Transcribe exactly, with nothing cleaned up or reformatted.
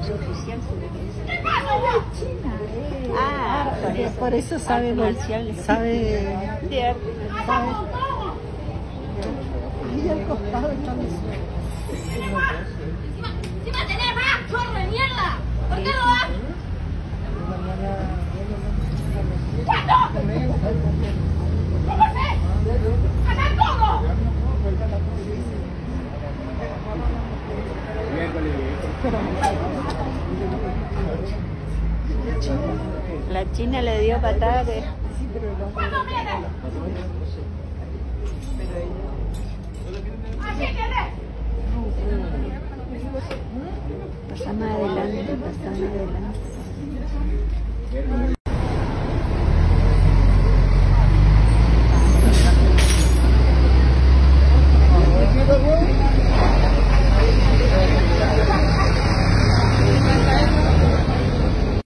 ¿Qué pasa, China? Eh. Ah, por eso, por eso sabe marciales. Sabe. Cierto. Sabe. Y al costado echando su. ¡Encima tenés más, chorro de mierda! ¿Por qué no vas? ¡Quieto! ¿Cómo se? ¡Acá todo! La China le dio patada de... ¿Cuándo viene? ¡Así querés! Pasa más adelante, pasa más adelante.